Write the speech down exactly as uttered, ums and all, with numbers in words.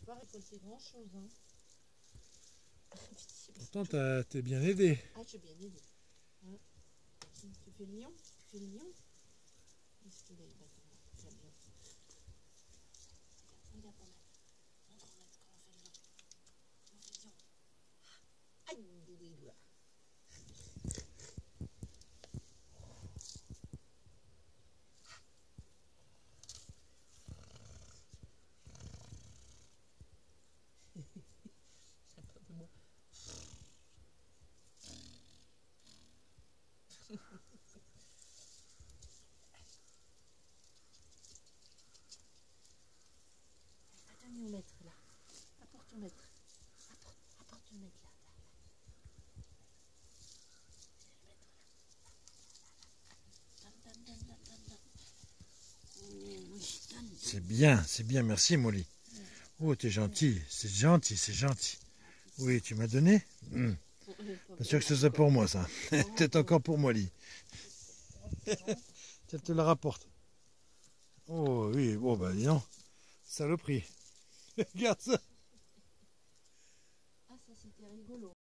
pas récolter grand chose. Hein. Pourtant, t'es bien aidé. Ah, je suis bien aidé. Hein. Tu fais le lion? Tu fais le lion? Est-ce qu'il a le bâton là? J'aime bien. Regarde, regarde ton maître. Montre au maître comment on fait le lion. On fait le lion. Aïe, il est là. J'ai peur de moi. Donne au maître là. Apporte au maître. Apporte, apporte au maître là. C'est bien, c'est bien, merci Molly. Oh, t'es gentil, c'est gentil, c'est gentil. Oui, tu m'as donné mmh. Pas sûr que ce soit pour moi ça. Peut-être encore pour Molly. Elle te la rapporte. Oh oui, bon bah dis donc. Saloperie. Regarde ça. Ah, ça c'était rigolo.